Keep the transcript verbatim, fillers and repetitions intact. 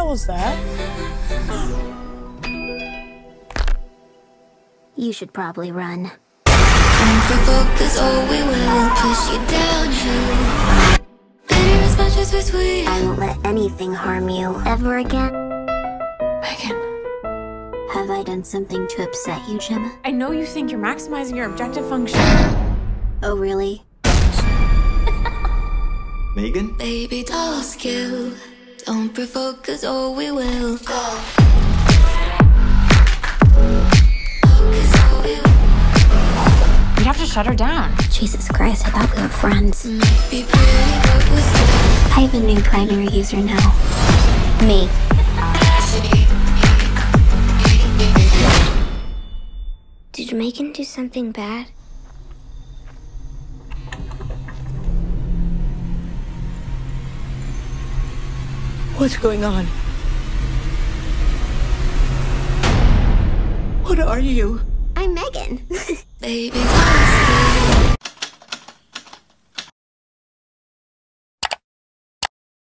hell was that? You should probably run. Focus, or we will push you downhill. Bitter as much as we're sweet. I won't let anything harm you ever again. Megan. Have I done something to upset you, Gemma? I know you think you're maximizing your objective function. Oh, really? Megan? Baby, doll skill. Don't provoke us or we will go. You have to shut her down. Jesus Christ, I thought we were friends. Maybe pretty, but we're still. I have a new primary user now. Me. Did Megan do something bad? What's going on? What are you? I'm Megan. Baby, doll skill.